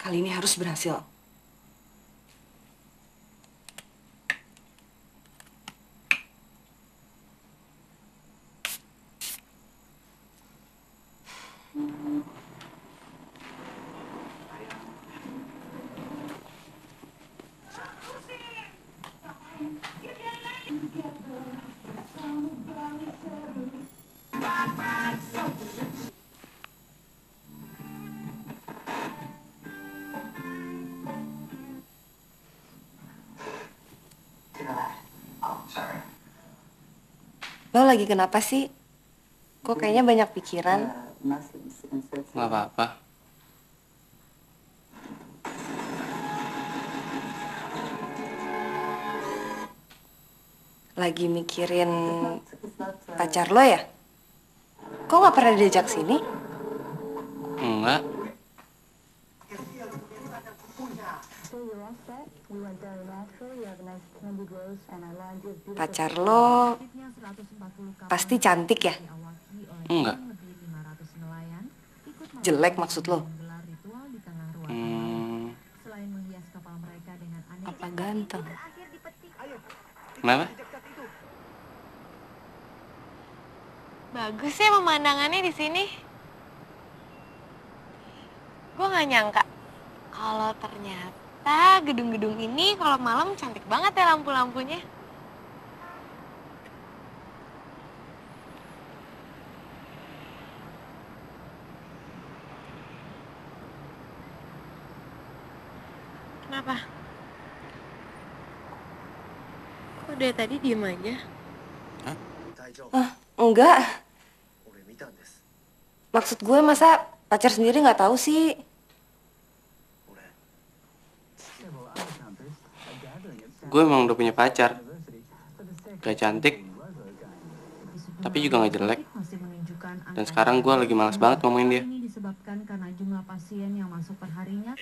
Kali ini harus berhasil. Lo lagi kenapa sih? Kok kayaknya banyak pikiran? Nggak apa-apa. Lagi mikirin pacar lo ya? Kok nggak pernah diajak sini? Enggak. Pacar lo pasti cantik ya? Enggak. Jelek maksud lo? Apa ganteng? Kenapa? Bagus ya pemandangannya di sini. Gue nggak nyangka kalau ternyata gedung-gedung ini kalau malam cantik banget ya lampu-lampunya. Kenapa? Kok dari tadi diem aja? Enggak. Maksud gue masa pacar sendiri nggak tahu sih? Gue emang udah punya pacar. Gak cantik, tapi juga gak jelek. Dan sekarang gue lagi malas banget ngomongin dia. Disebabkan karena jumlah pasien yang masuk perharinya.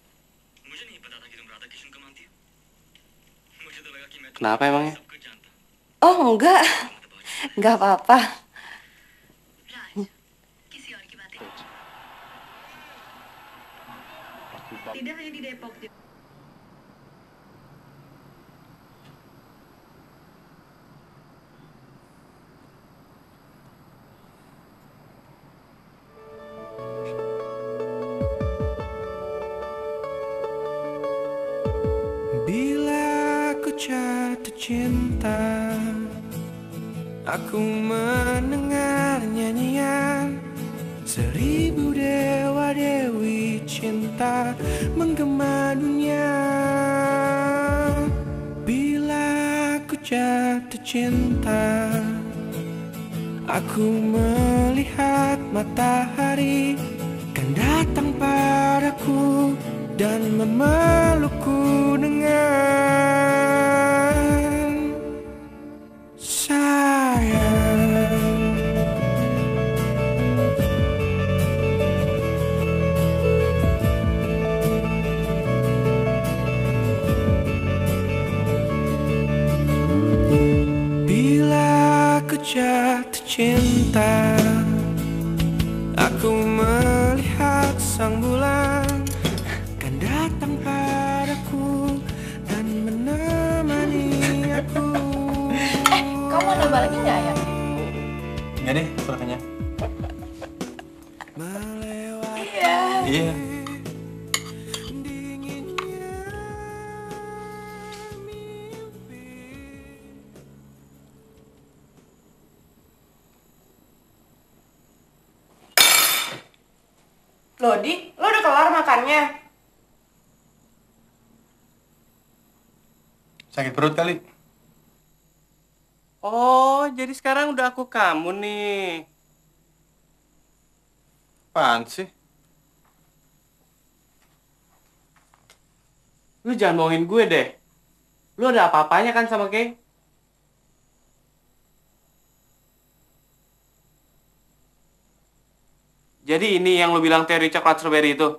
Kenapa emangnya? Oh enggak. Enggak apa-apa. Tidak hanya di Depok. Bila aku jatuh cinta, aku mendengar nyanyian 1000 dewa-dewi cinta menggema dunia. Bila aku jatuh cinta, aku melihat matahari kan datang padaku dan memelukku dengan sayang. Bila aku jatuh cinta, aku melihat sang bulan kan datang padaku dan menemani aku. Kamu mau nambah lagi nggak ya? Enggak deh, aku udah kenyang. Iya. Iya. Lodi, lo udah kelar makannya? Sakit perut kali. Oh, jadi sekarang udah aku kamu nih. Apaan sih? Lu jangan bohongin gue deh. Lu ada apa-apanya kan sama Kay? Jadi ini yang lu bilang teori coklat strawberry itu?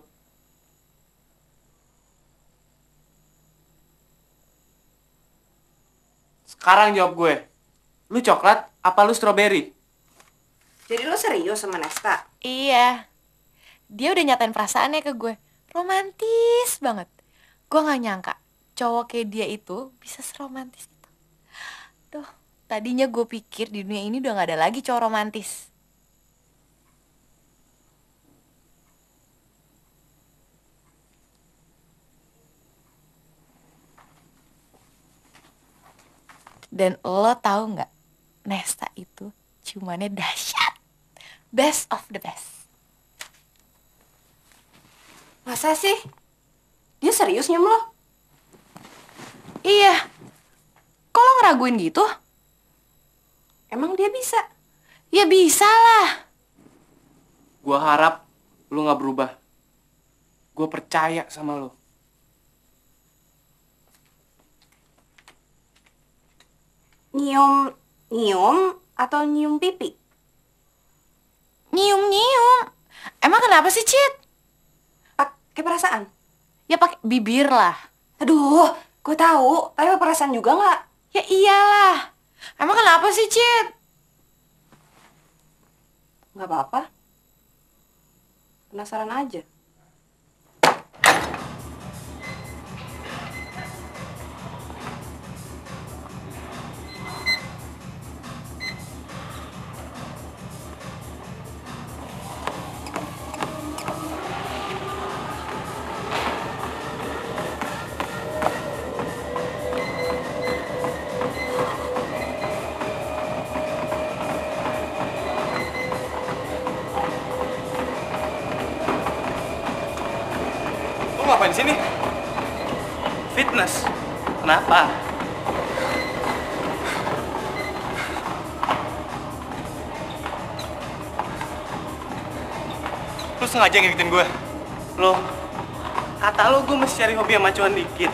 Sekarang jawab gue. Lu coklat apa lu strawberry? Jadi lo serius sama Nesta? Iya. Dia udah nyatain perasaannya ke gue. Romantis banget. Gue gak nyangka cowok kayak dia itu bisa seromantis itu. Duh, tadinya gue pikir di dunia ini udah gak ada lagi cowok romantis. Dan lo tahu nggak, Nesta itu ciumannya dahsyat, best of the best. Masa sih? Dia serius nyium lo? Iya, kok lo ngeraguin gitu? Emang dia bisa? Ya bisa lah. Gue harap lu gak berubah. Gue percaya sama lu. Nyium atau nyium pipi? Nyium-nyium. Emang kenapa sih, Cit? Pakai perasaan? Ya pakai bibir lah. Aduh, gue tahu. Tapi pakai perasaan juga nggak? Ya iyalah. Emang kenapa sih, Cit? Nggak apa-apa. Penasaran aja. Lu ngapain di sini? Fitness. Kenapa? Lu sengaja ngikutin gue? Lo, kata lo gue mesti cari hobi yang macuan dikit.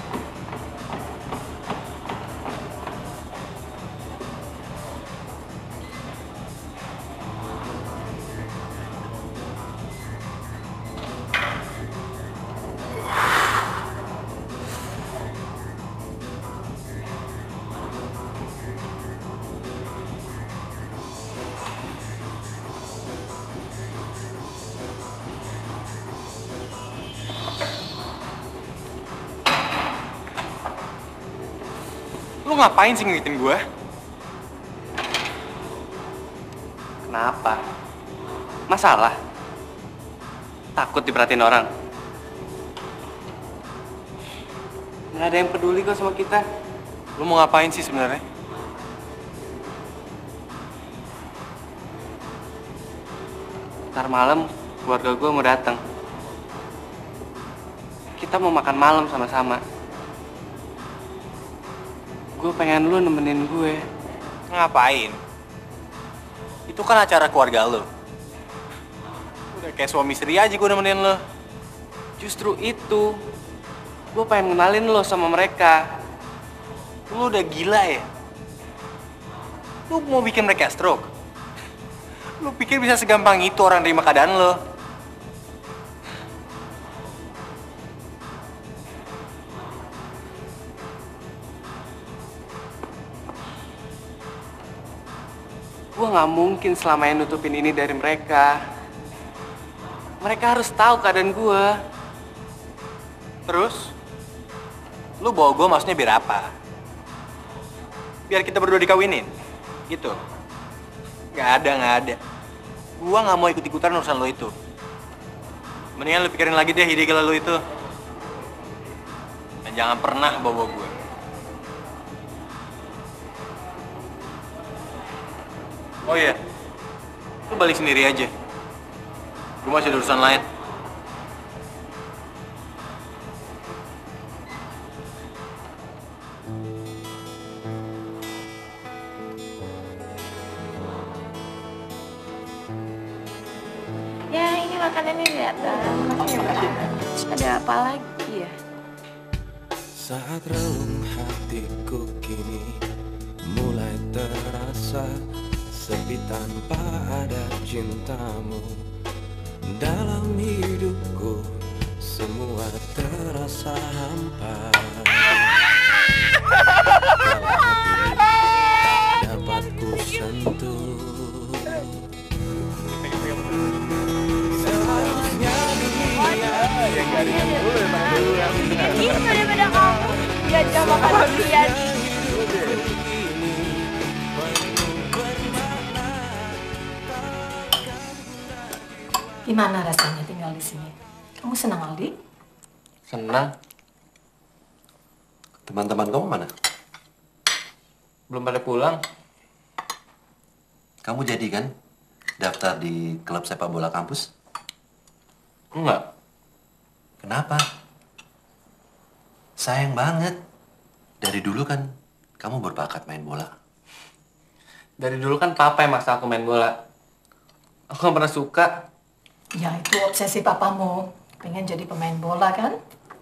Lu ngapain sih ngikutin gue? Kenapa? Masalah? Takut diperhatiin orang? Nggak ada yang peduli kok sama kita. Lu mau ngapain sih sebenarnya? Ntar malam keluarga gue mau datang. Kita mau makan malam sama-sama. Gue pengen lu nemenin gue. Ngapain? Itu kan acara keluarga lo. Udah kayak suami istri aja gue nemenin lo. Justru itu, gue pengen kenalin lo sama mereka. Lu udah gila ya? Lu mau bikin mereka stroke? Lu pikir bisa segampang itu orang terima keadaan lo? Gue gak mungkin selamanya nutupin ini dari mereka. Mereka harus tahu keadaan gue. Terus? Lu bawa gue maksudnya biar apa? Biar kita berdua dikawinin? Gitu? Gak ada. Gua gak mau ikut-ikutan urusan lo itu. Mendingan lu pikirin lagi deh ide gila lo itu. Dan jangan pernah bawa gue. Oh iya, lu balik sendiri aja. Gue masih ada urusan lain. Ya ini makanannya datang. Makasih ya, Mbak. Terus ada apa lagi ya? Saat relung hatiku kini mulai terasa sepi tanpa ada cintamu. Dalam hidupku semua terasa hampa. Dalam hati tak dapat ku sentuh. Seharusnya dunia yang pergi daripada kamu diajak makan durian. Gimana rasanya tinggal di sini? Kamu senang, Aldi? Senang. Teman-teman kamu mana? Belum pada pulang. Kamu jadi kan daftar di klub sepak bola kampus? Enggak. Kenapa? Sayang banget. Dari dulu kan kamu berbakat main bola. Dari dulu kan papa yang maksa aku main bola. Aku nggak pernah suka. Ya, itu obsesi papamu. Pengen jadi pemain bola, kan?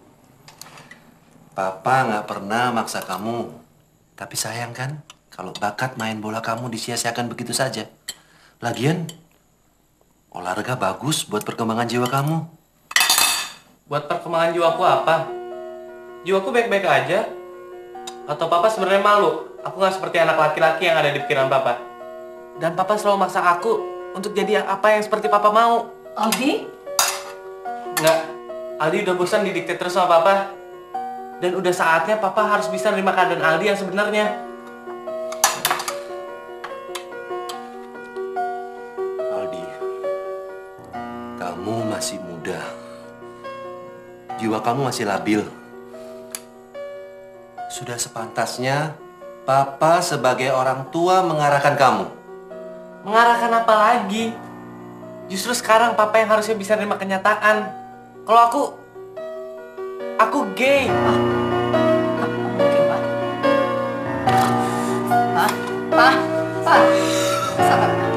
Papa nggak pernah maksa kamu. Tapi sayang kan, kalau bakat main bola kamu disia-siakan begitu saja. Lagian, olahraga bagus buat perkembangan jiwa kamu. Buat perkembangan jiwaku apa? Jiwaku baik-baik aja. Atau papa sebenarnya malu? Aku nggak seperti anak laki-laki yang ada di pikiran papa. Dan papa selalu maksa aku untuk jadi apa yang seperti papa mau. Aldi? Nggak, Aldi udah bosan didikte terus sama papa. Dan udah saatnya papa harus bisa nerima keadaan Aldi yang sebenarnya. Aldi, kamu masih muda. Jiwa kamu masih labil. Sudah sepantasnya papa sebagai orang tua mengarahkan kamu. Mengarahkan apa lagi? Justru sekarang papa yang harusnya bisa nerima kenyataan. Kalau aku gay. Mungkin, Pak. Pak. Sabar, Pak.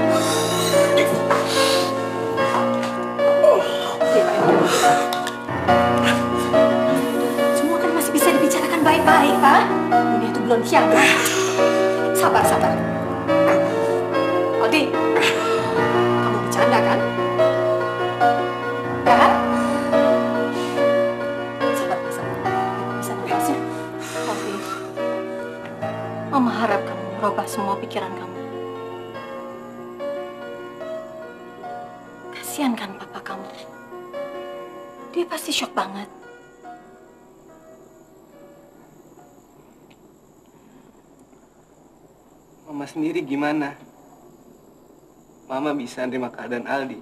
Semua kan masih bisa dibicarakan baik-baik, Pak. Dunia itu belum kiamat. Sabar. Aldi, kamu bercanda kan? Ya kan? Sabar. Bisa nafas ya? Aldi, Mama harap kamu merubah semua pikiran kamu. Kasihan kan papa kamu? Dia pasti shock banget. Mama sendiri gimana? Mama bisa nerima keadaan Aldi.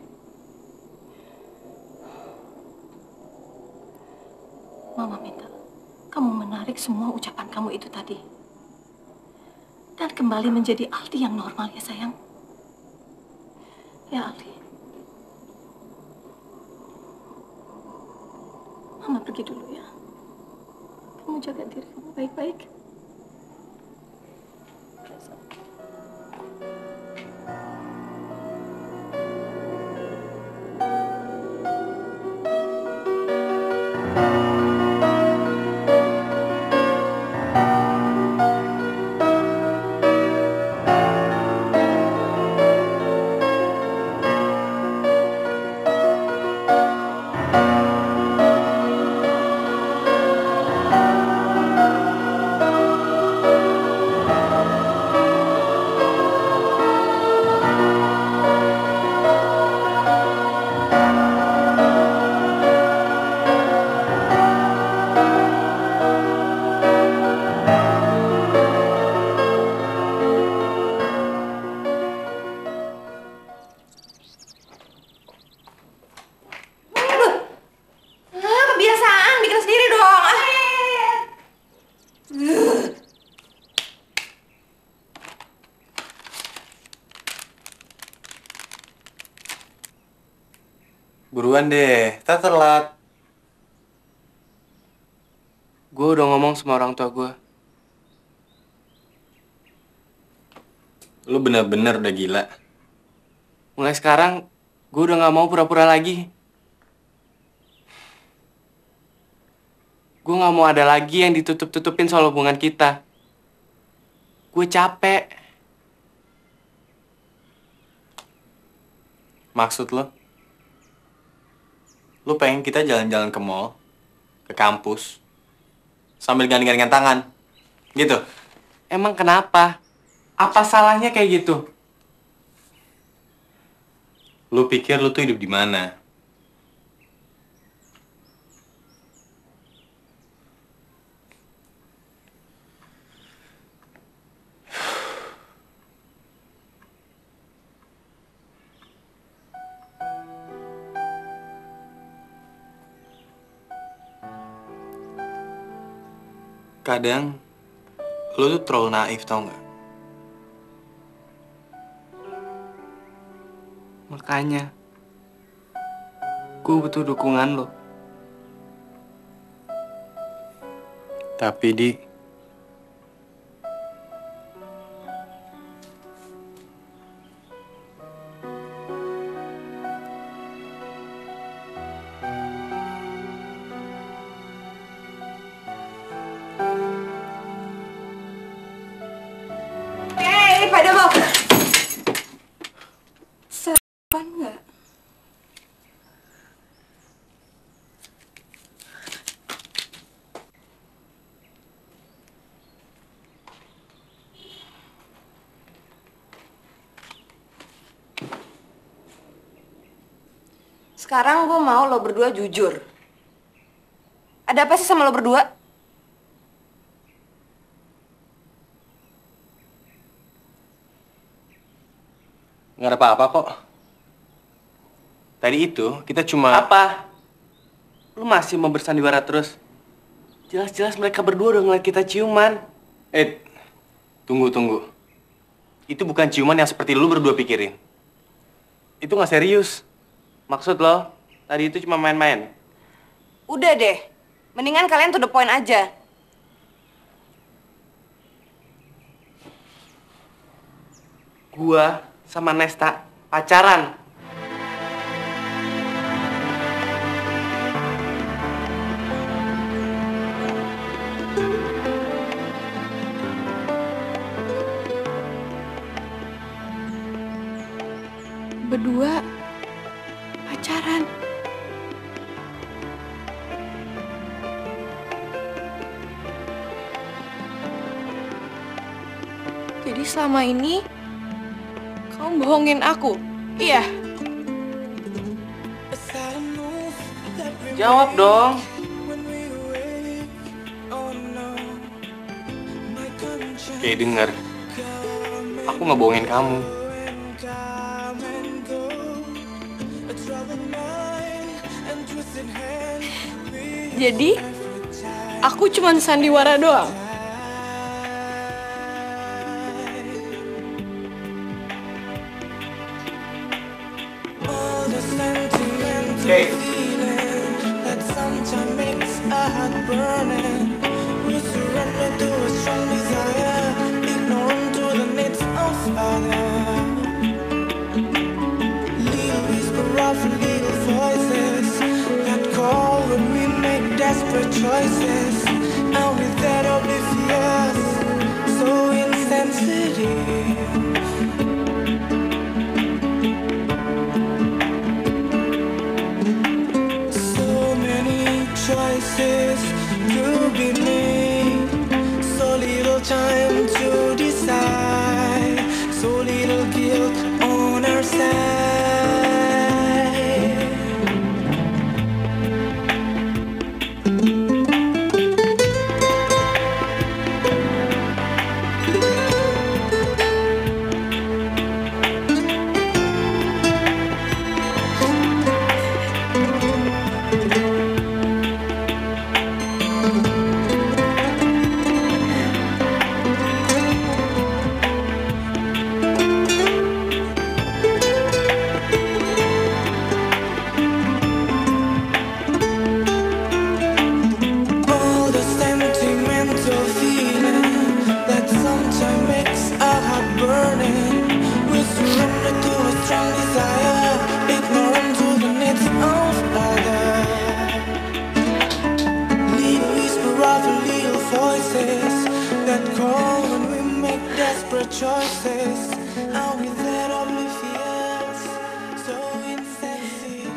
Mama minta kamu menarik semua ucapan kamu itu tadi. Dan kembali menjadi Aldi yang normal ya sayang. Ya Aldi. Mama pergi dulu ya. Kamu jaga diri kamu baik-baik. Kebiasaan bikin sendiri dong. Buruan deh, tak telat. Gue udah ngomong sama orang tua gue. Lu bener-bener udah gila. Mulai sekarang, gue udah gak mau pura-pura lagi. Gue gak mau ada lagi yang ditutup-tutupin soal hubungan kita. Gue capek. Maksud lo? Lu pengen kita jalan-jalan ke mall, ke kampus, sambil gandeng-gandengan tangan, gitu? Emang kenapa? Apa salahnya kayak gitu? Lu pikir lu tuh hidup di mana? Kadang lo tuh terlalu naif, tau nggak? Makanya, gue butuh dukungan lo. Tapi Di, Pada mau sarapan nggak? Sekarang gue mau lo berdua jujur. Ada apa sih sama lo berdua? nggak ada apa-apa kok. Tadi itu kita cuma... Apa? Lu masih mau bersandiwara terus? Jelas-jelas mereka berdua udah ngeliat kita ciuman. Tunggu. Itu bukan ciuman yang seperti lu berdua pikirin. Itu nggak serius. Maksud lo, tadi itu cuma main-main? Udah deh, mendingan kalian to the point aja. Gua sama Nesta pacaran. Berdua pacaran. Jadi selama ini kamu bohongin aku? Iya. Jawab dong. Kayak denger, aku nggak bohongin kamu. Jadi aku cuman sandiwara doang. Oke. Desperate choices, and with that oblivious, so insensitive. So many choices to be made, so little time to decide, so little guilt on our side. Choices, are we that oblivious, so insensitive?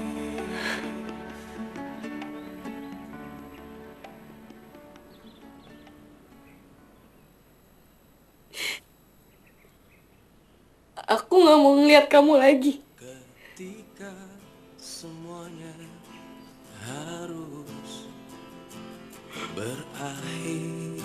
Aku nggak mau ngeliat kamu lagi. Ketika semuanya harus berakhir,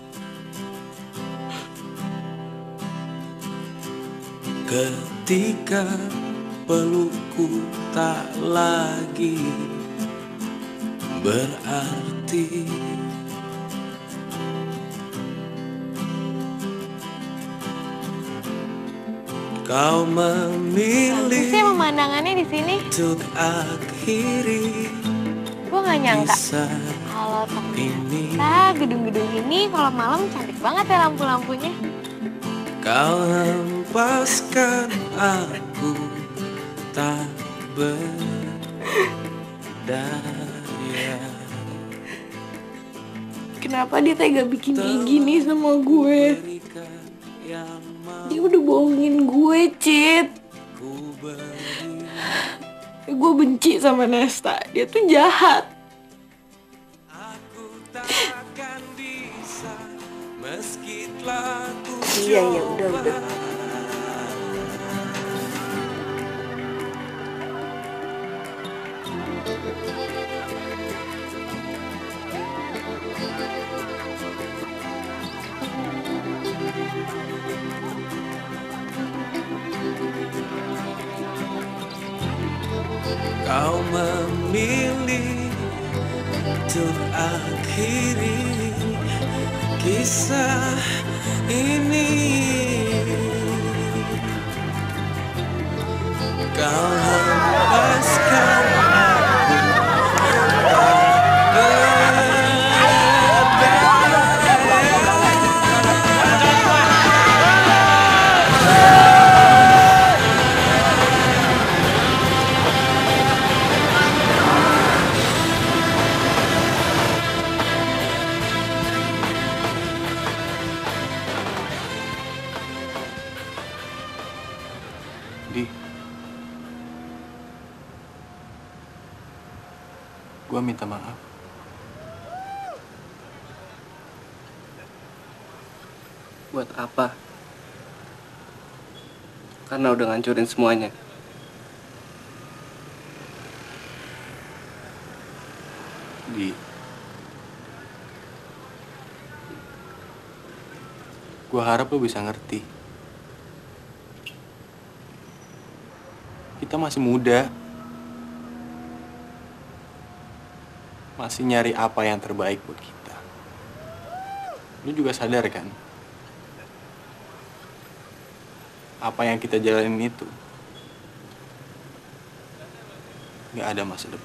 ketika pelukku tak lagi berarti, Kau Bagus sih memilih pemandangannya di sini. untuk akhiri Gue nggak nyangka kisah kalau ini. ternyata gedung-gedung ini kalau malam cantik banget ya lampu-lampunya. Kau hempaskan aku tak berdaya. Kenapa dia tega bikin kayak gini sama gue? Berikan yang Dia udah bohongin gue, Cit. ku beri. Gue benci sama Nesta. Dia tuh jahat. Aku takkan bisa meski telah ku Iya, udah. Kau memilih untuk akhiri kisah ini. Kau hempaskan aku Di, gua minta maaf. Buat apa? Karena udah ngancurin semuanya. Di, gua harap lo bisa ngerti. Kita masih muda. Masih nyari apa yang terbaik buat kita. Lu juga sadar kan? Apa yang kita jalanin itu nggak ada masa depan.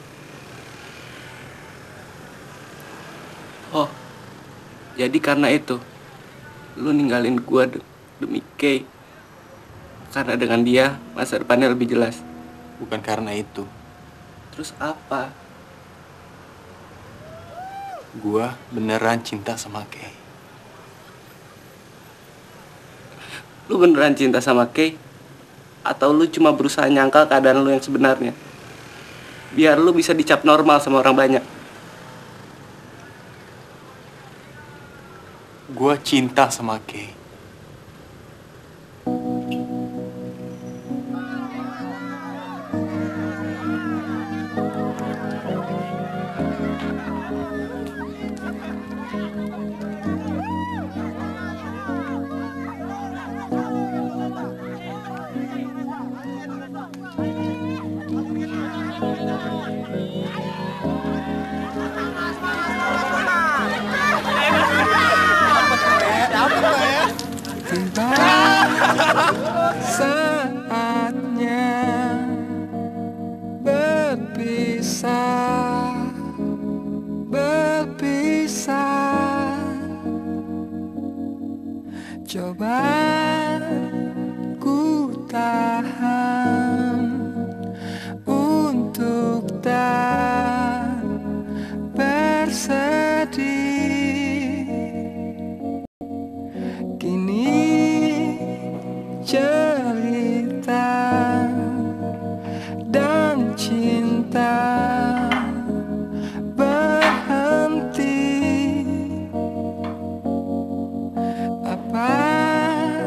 Oh, jadi karena itu lu ninggalin gua demi Kay. Karena dengan dia masa depannya lebih jelas. Bukan karena itu. Terus apa? Gua beneran cinta sama Kay. Lu beneran cinta sama Kay? Atau lu cuma berusaha nyangkal keadaan lu yang sebenarnya? Biar lu bisa dicap normal sama orang banyak. Gua cinta sama Kay. Saatnya berpisah. Coba ku tahan untuk tak bersedih. Kini cerita dan cinta berhenti. Apa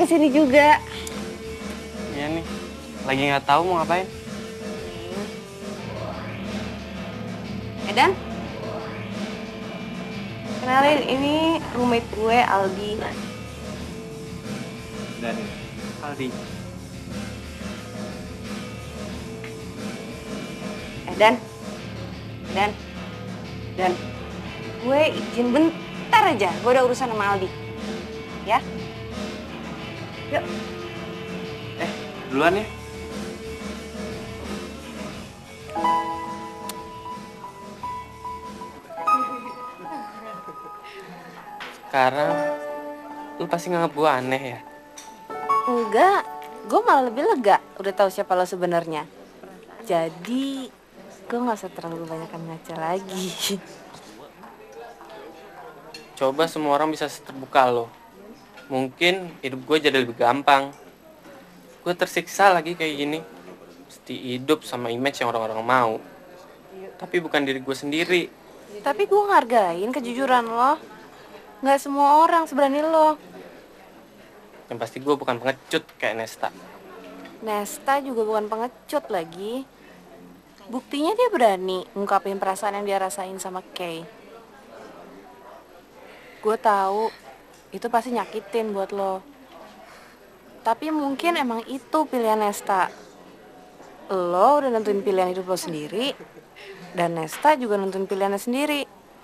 kesini juga. Iya nih, lagi nggak tahu mau ngapain. Edan? Kenalin, ini roommate gue, Aldi. Dan Aldi. Dan, gue izin bentar aja. Gue ada urusan sama Aldi. Ya? Yuk. Duluan ya. Sekarang lu pasti nganggap gue aneh ya. Enggak, gue malah lebih lega. Udah tahu siapa lo sebenarnya. Jadi, gue nggak usah terlalu banyak ngaca lagi. Coba semua orang bisa terbuka lo. Mungkin hidup gue jadi lebih gampang. Gue tersiksa lagi kayak gini. Mesti hidup sama image yang orang-orang mau. Tapi bukan diri gue sendiri. Tapi gue ngargain kejujuran lo. Nggak semua orang seberani lo. Yang pasti gue bukan pengecut kayak Nesta. Nesta juga bukan pengecut lagi. Buktinya dia berani ngungkapin perasaan yang dia rasain sama Kay. Gue tahu itu pasti nyakitin buat lo. Tapi mungkin emang itu pilihan Nesta. Lo udah nentuin pilihan hidup lo sendiri, dan Nesta juga nentuin pilihannya sendiri.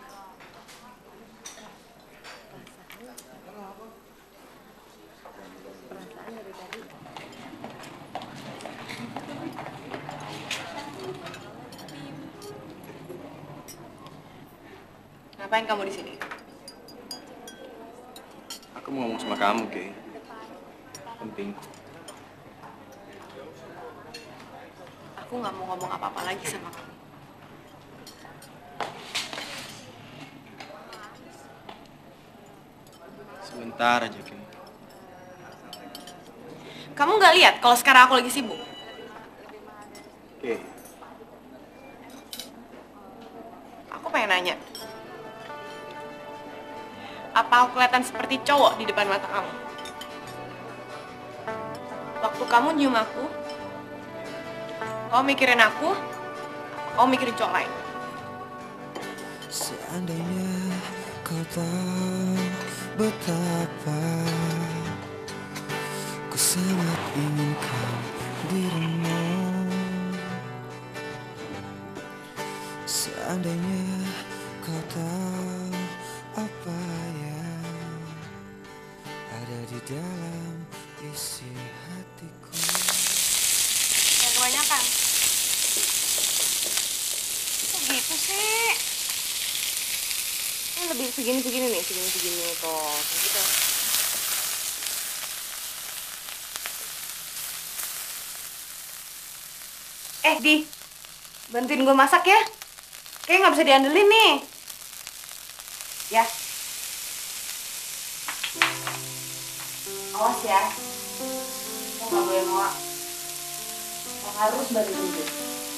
Ngapain kamu di sini? Aku mau ngomong sama kamu, Kay. Penting. Aku nggak mau ngomong apa-apa lagi sama kamu. Sebentar aja, Kay. Kamu nggak lihat kalau sekarang aku lagi sibuk? Kay, Aku pengen nanya. Apa aku kelihatan seperti cowok di depan mata kamu? Waktu kamu nyium aku, kamu mikirin aku, kamu mikirin cowok lain. Seandainya kau tahu betapa ku sangat inginkan dirimu. Seandainya kau tahu apa yang ada di dalam isi hatiku. Yang kebanyakan. Kok gitu sih? Ini lebih segini nih, segini tuh. Kayak gitu. Di, bantuin gue masak ya. Kayaknya nggak bisa diandelin nih. Ya. Awas ya. Lo nggak boleh ngoak. Lo harus bantuin gue.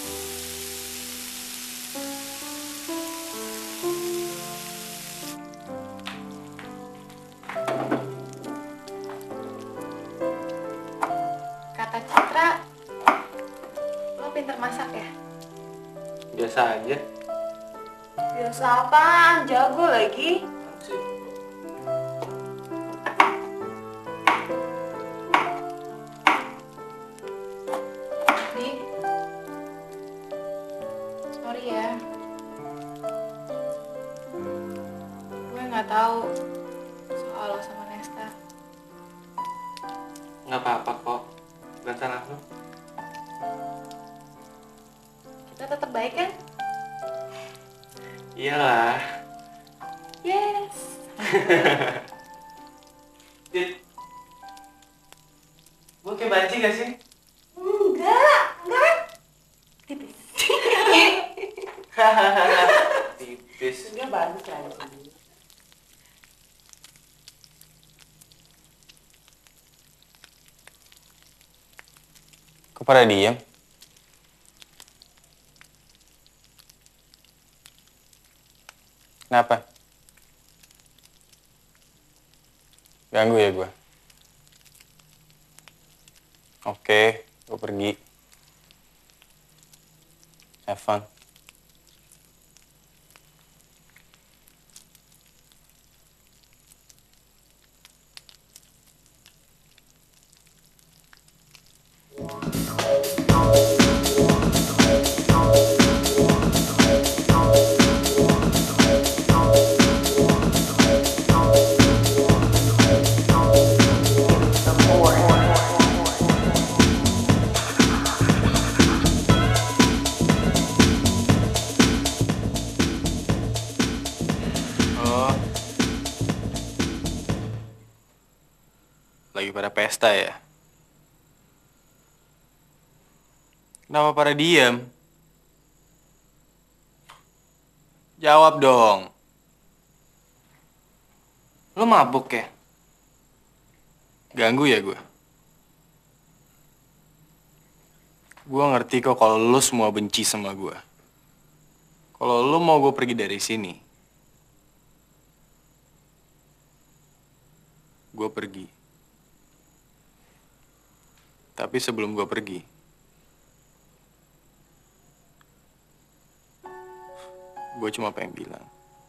Kata Citra, lo pinter masak ya? Biasa aja. Biasa apaan? Jago lagi. Di, sorry ya. Gue nggak tahu soal lo sama Nesta. Nggak apa-apa kok. Bukan aku. Kita tetap baik kan? Iyalah. Yes. Dit, gue kayak banci gak sih? Enggak. Tipis. Tipis. Enggak bagus lagi. kok pada diem? Kenapa? Ganggu ya gue? Oke, gue pergi. Have fun. Oh, lagi pada pesta ya? Kenapa pada diem? Jawab dong. Lo mabuk ya? Ganggu ya gue? Gue ngerti kok kalau lo semua benci sama gue. Kalau lo mau gue pergi dari sini, gue pergi. Tapi sebelum gue pergi, gue cuma pengen bilang,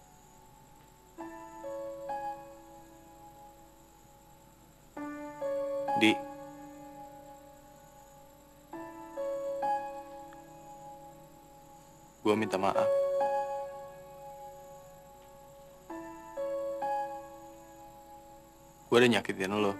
Di, gue minta maaf. Gue udah nyakitin lo.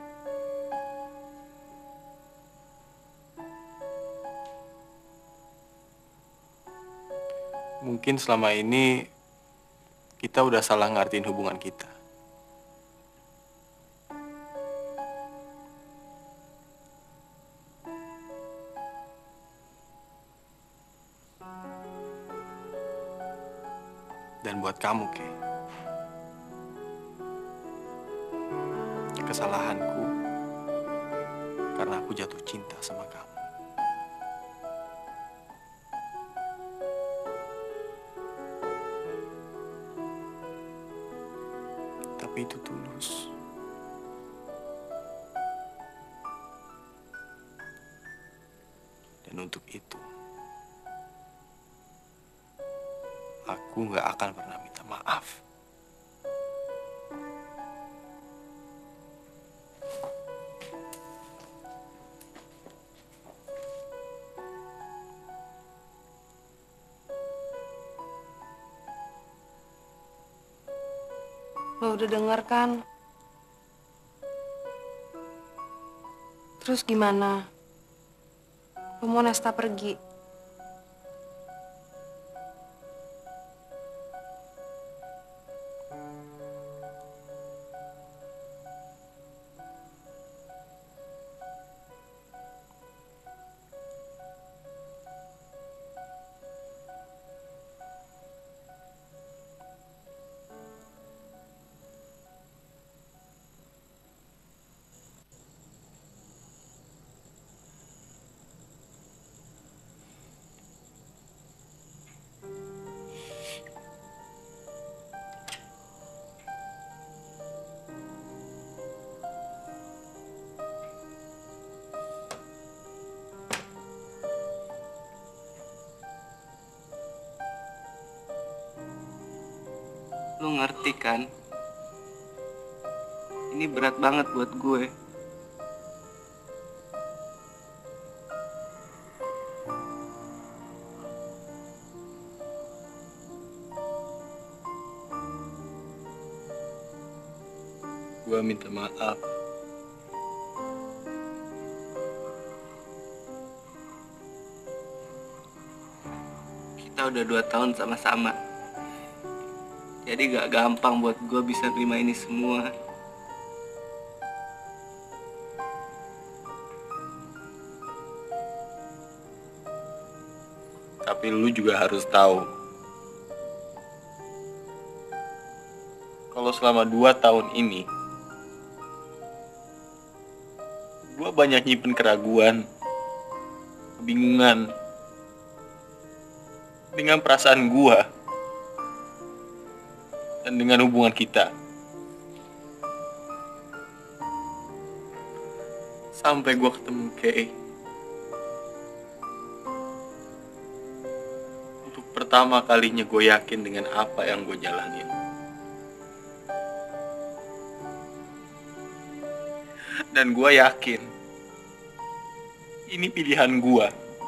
Mungkin selama ini kita udah salah ngartiin hubungan kita. Dan buat kamu, Kay, kesalahanku karena aku jatuh cinta sama kamu. Tapi itu tulus. Dan untuk itu, aku nggak akan pernah minta maaf. Lo udah denger kan? Terus gimana? Lo mau Nesta pergi? Lo ngerti kan? Ini berat banget buat gue. Gue minta maaf. Kita udah 2 tahun sama-sama. Jadi gak gampang buat gue bisa terima ini semua. Tapi lu juga harus tahu, kalau selama 2 tahun ini, gue banyak nyimpen keraguan, kebingungan, dengan perasaan gue, dan dengan hubungan kita. Sampai gue ketemu Kay. Untuk pertama kalinya gue yakin dengan apa yang gue jalanin. Dan gue yakin ini pilihan gue.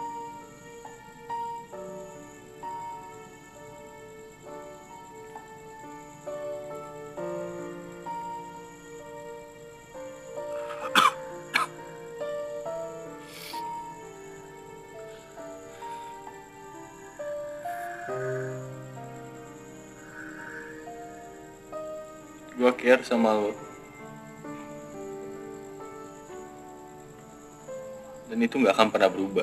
Gue care sama lo. Dan itu gak akan pernah berubah.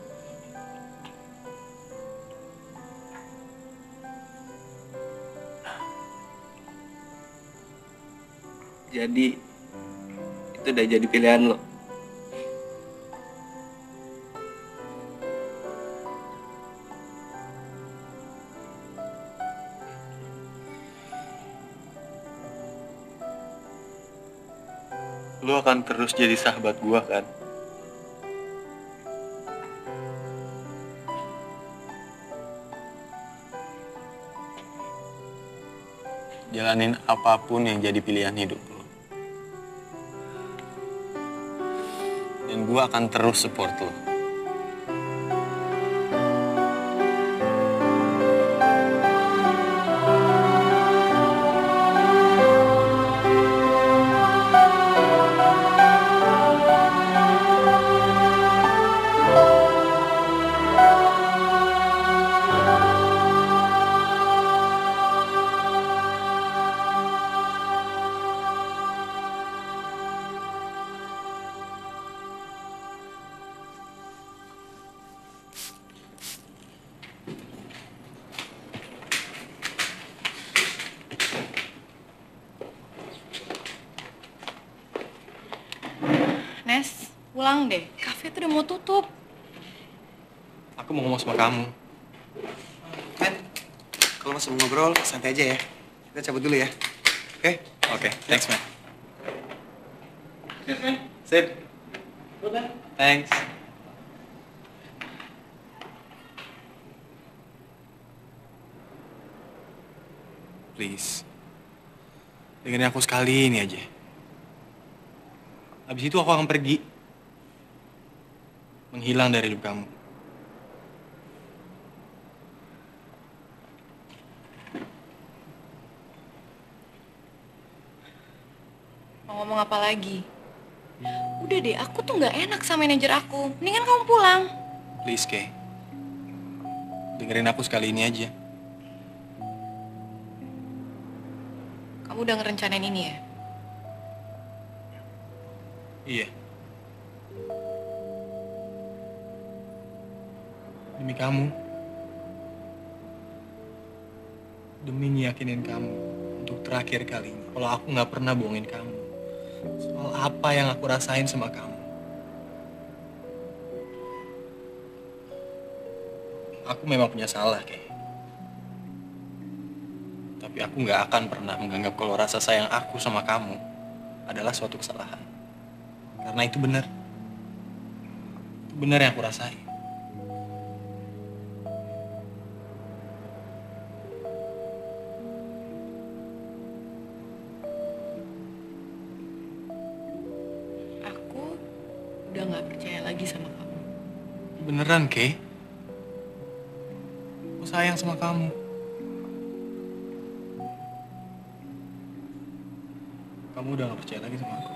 Jadi, itu udah jadi pilihan lo. Lo akan terus jadi sahabat gua kan? Jalanin apapun yang jadi pilihan hidup lo. Dan gua akan terus support lo. Nes, pulang deh. Kafe tuh udah mau tutup. Aku mau ngomong sama kamu. Men, kalau masih mau ngobrol, santai aja ya. Kita cabut dulu ya. Oke? Oke, thanks man. Yes, man. Sip. Good, man. Thanks. Please. Dengerin aku sekali ini aja. Habis itu aku akan pergi. Menghilang dari hidup kamu. Mau ngomong apa lagi? Udah deh, aku tuh nggak enak sama manajer aku. Mendingan kamu pulang. Please, Kay. Dengerin aku sekali ini aja. Kamu udah ngerencanain ini ya? Iya. Demi kamu. Demi ngiyakinin kamu untuk terakhir kalinya. Kalau aku nggak pernah bohongin kamu soal apa yang aku rasain sama kamu. Aku memang punya salah, Kay. Tapi aku nggak akan pernah menganggap kalau rasa sayang aku sama kamu adalah suatu kesalahan. Karena itu benar. Itu benar yang aku rasain. Aku udah nggak percaya lagi sama kamu. Beneran, Kay. Aku sayang sama kamu. Kamu udah gak percaya lagi sama aku.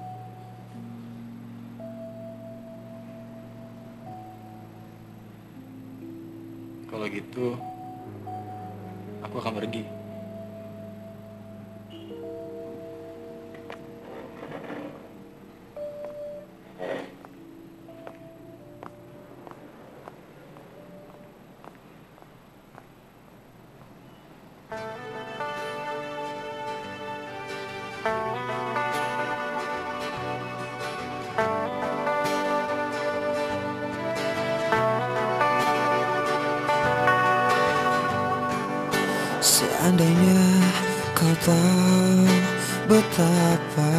Kalau gitu, aku akan pergi. Seandainya kau tahu betapa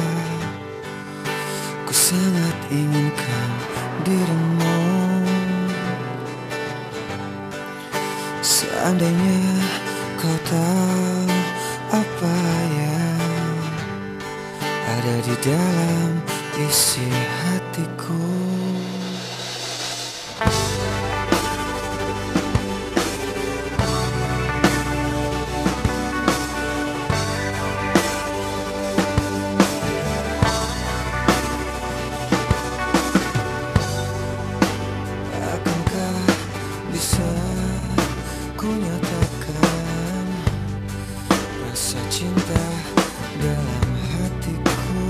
ku sangat inginkan dirimu, Seandainya kau tahu apa yang ada di dalam isi hatiku. Akankah bisa ku nyatakan rasa cinta dalam hatiku?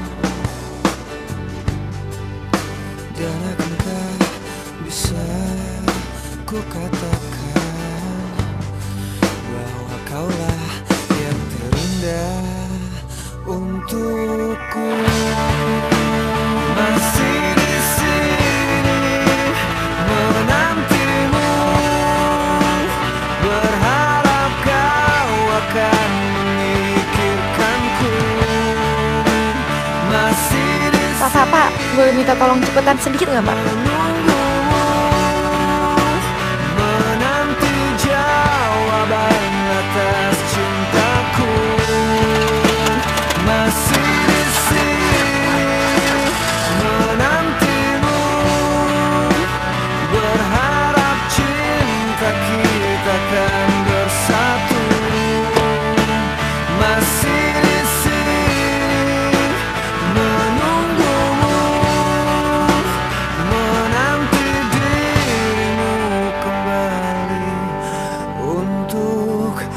Dan akankah bisa ku katakan bahwa kaulah yang terindah untukku? Masih di sini menantimu, berharap kau akan memikirkanku. Masih di Pak, boleh minta tolong cepetan sedikit nggak, Pak? menanti jawaban atas cintaku. Masih di sini menantimu, berharap cinta kita akan bersatu. Masih di sini menunggumu, menanti dirimu kembali untukku.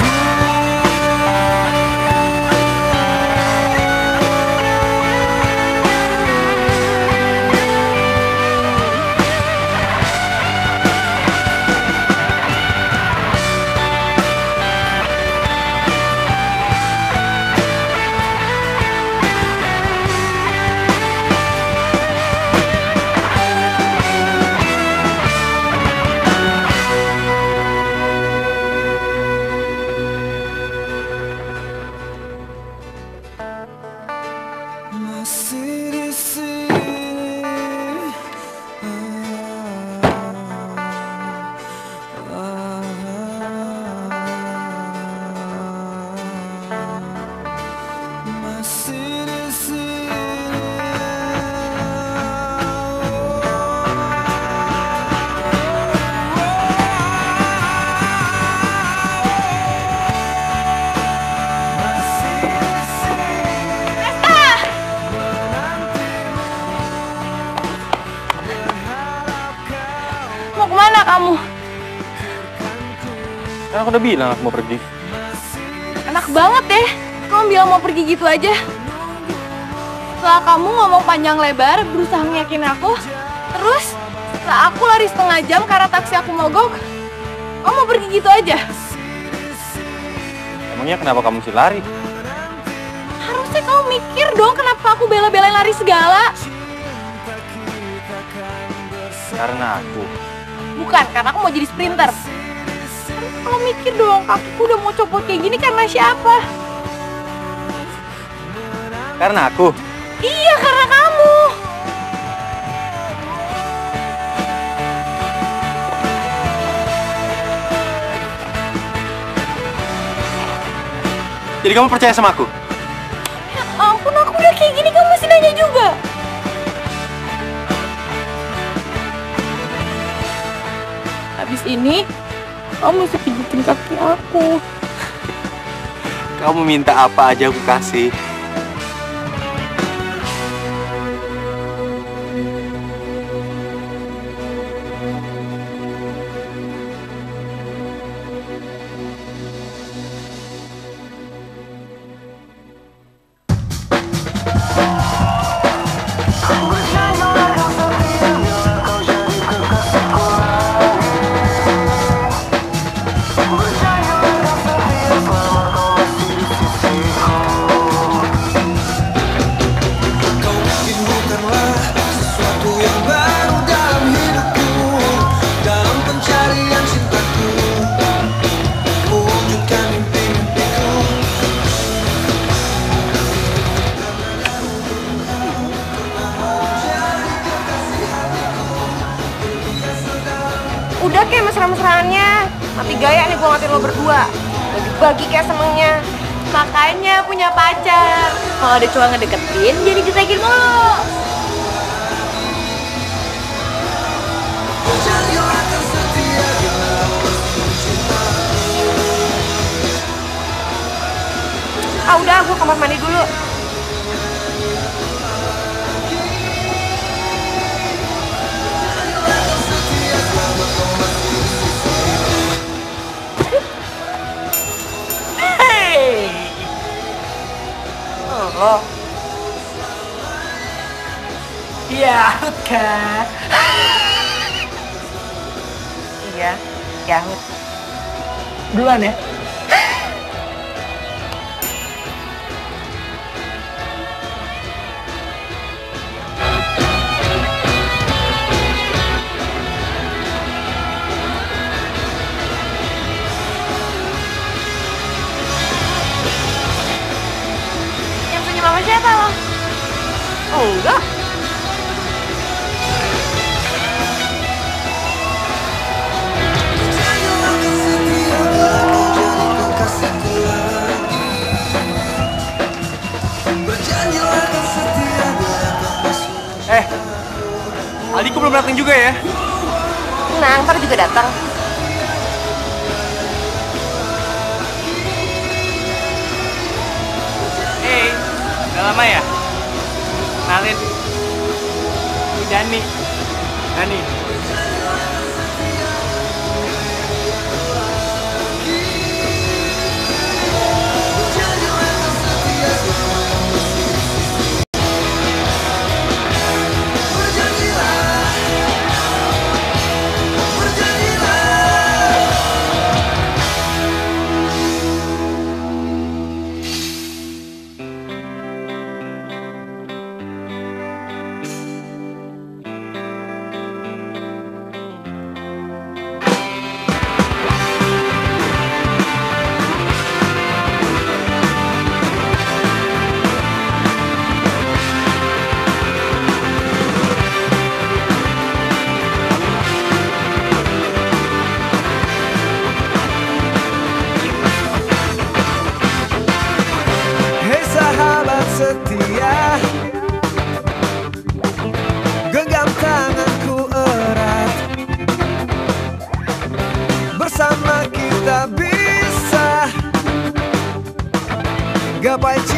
Masih di sini, masih di sini. Mau kemana kamu? Kan aku udah bilang aku mau pergi. Enak banget deh. Kamu bilang mau pergi gitu aja. Setelah kamu ngomong panjang lebar, berusaha ngeyakin aku. Terus, setelah aku lari setengah jam karena taksi aku mogok, kamu mau pergi gitu aja? Emangnya kenapa kamu mesti lari? Harusnya kamu mikir dong kenapa aku bela-belain lari segala. Karena aku. Bukan, karena aku mau jadi sprinter. Kamu mikir dong, kakiku udah mau copot kayak gini karena siapa? Karena aku. Iya, karena kamu. Jadi kamu percaya sama aku? Ya ampun, aku udah kayak gini kamu masih nanya juga. Habis ini, kamu mesti pijitin kaki aku. Kamu minta apa aja aku kasih. mesra-mesraannya. Mati gaya nih gue ngatain lo berdua. Bagi-bagi kayak senengnya. Makanya punya pacar. Kalau ada cowok ngedeketin, jadi gesekin mulu. Ah udah, gue kamar mandi dulu. Oh. Iya, kan? Iya, Yahut. Duluan ya. Yang punya mama siapa lo? Oh enggak. Aldiku belum datang juga ya? Tenang, ntar juga datang. Hey, udah lama ya? Kenalin, ini Dani. Dani. Hei sahabat setia, genggam tanganku erat. Bersama kita bisa gapai